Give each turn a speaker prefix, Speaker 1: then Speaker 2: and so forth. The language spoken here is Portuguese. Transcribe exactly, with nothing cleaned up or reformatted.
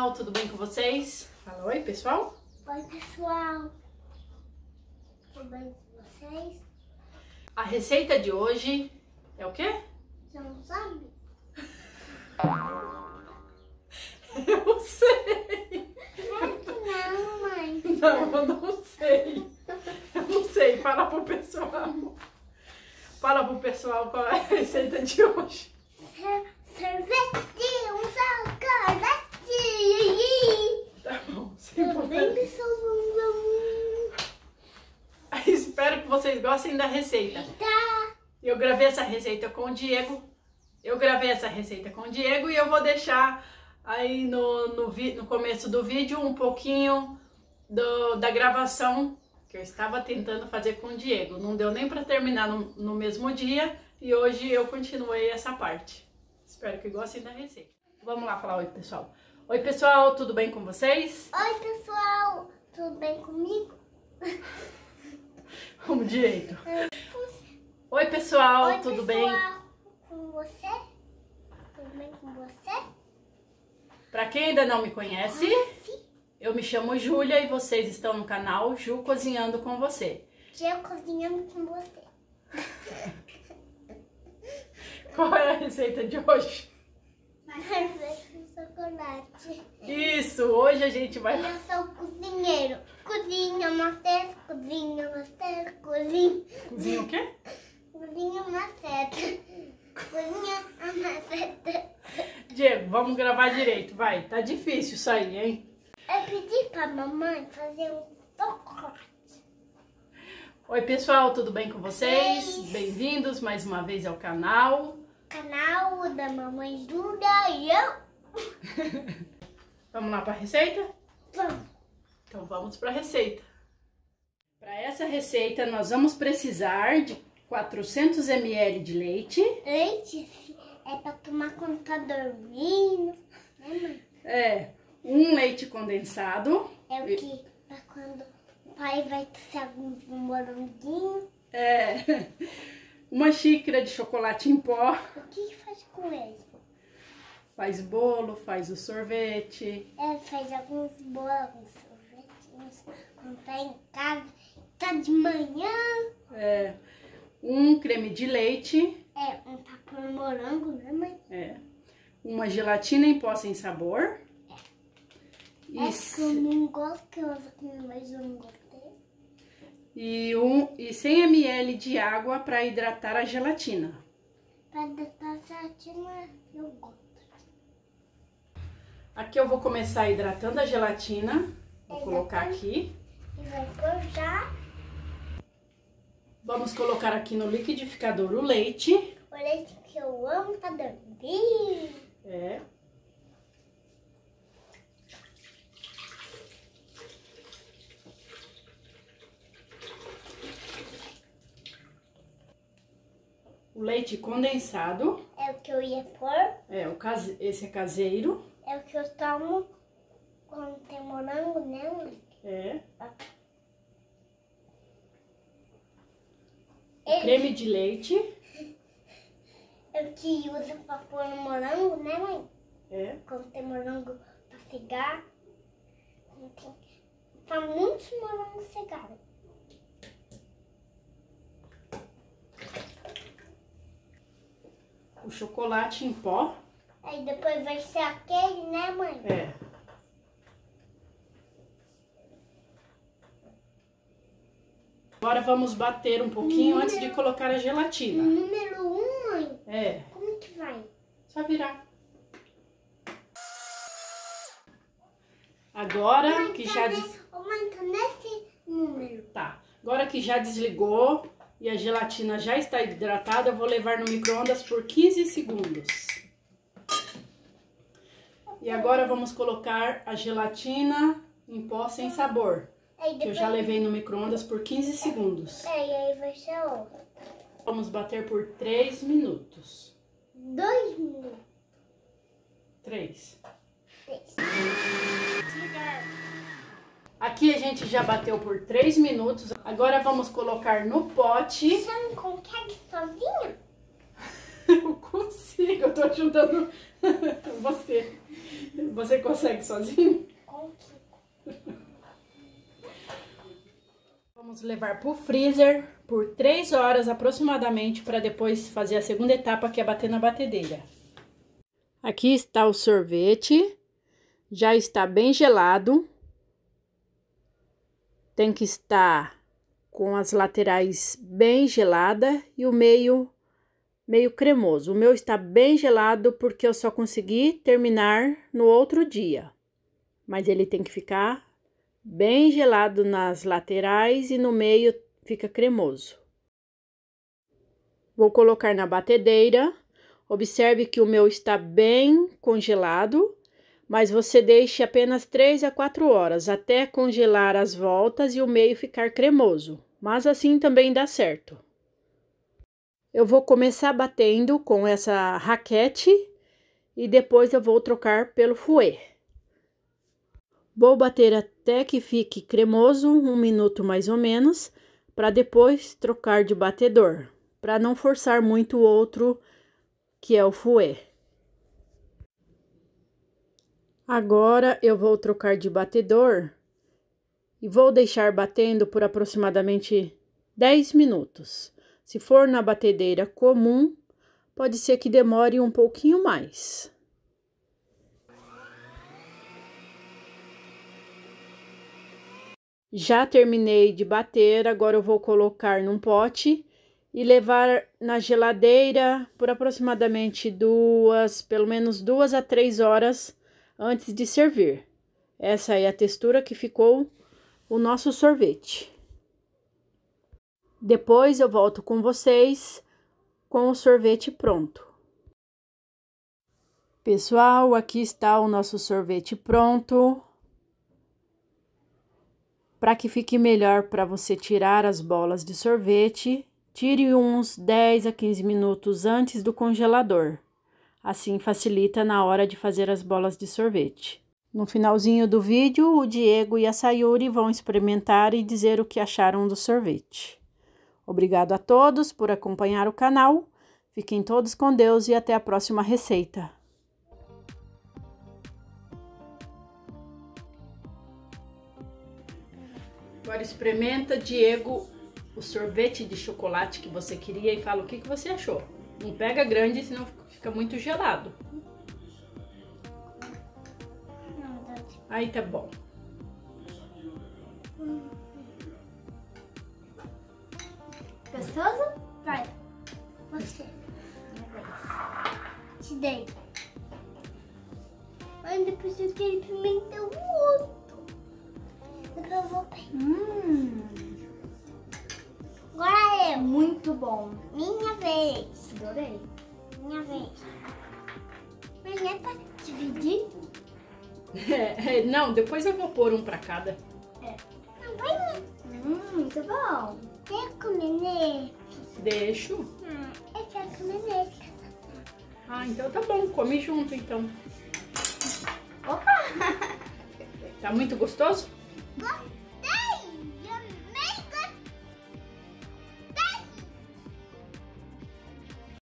Speaker 1: pessoal, tudo bem com vocês? Fala oi, pessoal.
Speaker 2: Oi, pessoal. Tudo bem com vocês?
Speaker 1: A receita de hoje é o quê?
Speaker 2: Você não sabe?
Speaker 1: Eu sei.
Speaker 2: Claro que não, mãe.
Speaker 1: Não, eu não sei. Eu não sei. Fala pro pessoal. Fala pro pessoal qual é a receita de hoje.
Speaker 2: Sorvete, um sorvete.
Speaker 1: Tá bom, sem
Speaker 2: Tudo bem, pessoal?
Speaker 1: Espero que vocês gostem da receita.
Speaker 2: Tá.
Speaker 1: Eu gravei essa receita com o Diego. Eu gravei essa receita com o Diego e eu vou deixar aí no, no, vi, no começo do vídeo um pouquinho do, da gravação que eu estava tentando fazer com o Diego. Não deu nem para terminar no, no mesmo dia e hoje eu continuei essa parte. Espero que gostem da receita. Vamos lá falar oi, pessoal. Oi, pessoal, tudo bem com vocês?
Speaker 2: Oi, pessoal. Tudo bem comigo?
Speaker 1: Vamos direito. Oi, pessoal,
Speaker 2: Oi,
Speaker 1: tudo
Speaker 2: pessoal.
Speaker 1: bem?
Speaker 2: Com você? Tudo bem com você?
Speaker 1: Para quem ainda não me conhece,
Speaker 2: Sim.
Speaker 1: eu me chamo Júlia e vocês estão no canal Ju Cozinhando com Você.
Speaker 2: Eu cozinhando com você.
Speaker 1: Qual é a receita de hoje?
Speaker 2: Sorvete de chocolate.
Speaker 1: Isso, hoje a gente vai...
Speaker 2: Eu sou cozinheiro. Cozinha, master, cozinha, master, cozinha.
Speaker 1: Cozinha o quê?
Speaker 2: Cozinha, maceta. Cozinha, a maceta.
Speaker 1: Diego, vamos gravar direito, vai. Tá difícil isso aí, hein?
Speaker 2: Eu pedi pra mamãe fazer um chocolate.
Speaker 1: Oi, pessoal, tudo bem com vocês?
Speaker 2: Oi.
Speaker 1: Bem-vindos mais uma vez ao canal.
Speaker 2: Canal da mamãe Júlia e eu.
Speaker 1: Vamos lá para a receita?
Speaker 2: Vamos.
Speaker 1: Então vamos para a receita. Para essa receita nós vamos precisar de quatrocentos mililitros de leite.
Speaker 2: Leite é pra tomar quando tá dormindo, né, mãe?
Speaker 1: É, um leite condensado.
Speaker 2: É o que pra quando o pai vai ter algum moranguinho.
Speaker 1: É, uma xícara de chocolate em pó.
Speaker 2: O que faz com ele?
Speaker 1: Faz bolo, faz o sorvete.
Speaker 2: É, faz alguns bolos, alguns sorvetinhos quando tá em casa. Tá de manhã.
Speaker 1: É, um creme de leite.
Speaker 2: É, um papel morango, né, mãe?
Speaker 1: É, uma gelatina em pó sem sabor.
Speaker 2: É que eu não gosto que eu uso aqui, mas eu não gostei.
Speaker 1: E, um, e cem mililitros de água para hidratar a gelatina.
Speaker 2: Pra deixar gelatina, eu gosto.
Speaker 1: Aqui eu vou começar hidratando a gelatina. Vou colocar aqui.
Speaker 2: E vai pôr já
Speaker 1: Vamos colocar aqui no liquidificador o leite.
Speaker 2: o leite que eu amo pra dormir.
Speaker 1: É. O leite condensado.
Speaker 2: É o que eu ia pôr.
Speaker 1: É, o case... esse é caseiro.
Speaker 2: É o que eu tomo quando tem morango, né, mãe?
Speaker 1: É.
Speaker 2: Ele
Speaker 1: Creme de leite.
Speaker 2: é o que usa pra pôr no morango, né, mãe?
Speaker 1: É.
Speaker 2: Quando tem morango pra cegar. Quando tem... Tá muitos morangos cegados.
Speaker 1: O chocolate em pó.
Speaker 2: Aí depois vai ser aquele, né, mãe?
Speaker 1: É. Agora vamos bater um pouquinho
Speaker 2: Número...
Speaker 1: antes de colocar a gelatina.
Speaker 2: Número um, mãe.
Speaker 1: É.
Speaker 2: Como que vai?
Speaker 1: Só virar. Agora
Speaker 2: Mãe,
Speaker 1: que
Speaker 2: tá
Speaker 1: já...
Speaker 2: ne-
Speaker 1: Des...
Speaker 2: Ô, mãe, tá nesse número.
Speaker 1: Tá. Agora que já desligou e a gelatina já está hidratada, eu vou levar no micro-ondas por quinze segundos. E agora vamos colocar a gelatina em pó sem sabor.
Speaker 2: Aí
Speaker 1: Que eu
Speaker 2: depois...
Speaker 1: já levei no micro-ondas por quinze segundos.
Speaker 2: É, e aí vai ser outra.
Speaker 1: Vamos bater por três minutos.
Speaker 2: Dois minutos.
Speaker 1: três.
Speaker 2: Três.
Speaker 1: Desligar. Aqui a gente já bateu por três minutos. Agora vamos colocar no pote.
Speaker 2: Você não consegue sozinha?
Speaker 1: Eu consigo, eu tô ajudando você. Você consegue sozinho?
Speaker 2: Consigo.
Speaker 1: Vamos levar para o freezer por três horas aproximadamente para depois fazer a segunda etapa, que é bater na batedeira. Aqui está o sorvete, já está bem gelado. Tem que estar com as laterais bem gelada e o meio meio cremoso. O meu está bem gelado porque eu só consegui terminar no outro dia. Mas ele tem que ficar bem gelado nas laterais e no meio fica cremoso. Vou colocar na batedeira. Observe que o meu está bem congelado, mas você deixe apenas três a quatro horas até congelar as voltas e o meio ficar cremoso. Mas assim também dá certo. Eu vou começar batendo com essa raquete e depois eu vou trocar pelo fouet. Vou bater até que fique cremoso, um minuto mais ou menos, para depois trocar de batedor, para não forçar muito o outro, que é o fouet. Agora eu vou trocar de batedor e vou deixar batendo por aproximadamente dez minutos. Se for na batedeira comum, pode ser que demore um pouquinho mais. Já terminei de bater, agora eu vou colocar num pote e levar na geladeira por aproximadamente duas, pelo menos duas a três horas antes de servir. Essa é a textura que ficou o nosso sorvete. Depois eu volto com vocês com o sorvete pronto. Pessoal, aqui está o nosso sorvete pronto. Para que fique melhor para você tirar as bolas de sorvete, tire uns dez a quinze minutos antes do congelador. Assim facilita na hora de fazer as bolas de sorvete. No finalzinho do vídeo, o Diego e a Sayuri vão experimentar e dizer o que acharam do sorvete. Obrigado a todos por acompanhar o canal. Fiquem todos com Deus e até a próxima receita. Agora experimenta, Diego, o sorvete de chocolate que você queria e fala o que, que você achou. Não pega grande, senão fica muito gelado. Aí tá bom.
Speaker 2: Gostoso? Vai. Você. Te dei. Ai, depois eu quero experimentar o outro. Depois eu vou pegar. Hum. Agora é muito bom. Minha vez. Adorei. Minha vez. Mas não é pra dividir?
Speaker 1: É, é, não, depois eu vou pôr um pra cada.
Speaker 2: É. Não, vai. Hum, muito bom. Quer comer nesse?
Speaker 1: Deixo.
Speaker 2: Ah, eu quero comer nesse.
Speaker 1: Ah, então tá bom, come junto então.
Speaker 2: Opa!
Speaker 1: Tá muito gostoso?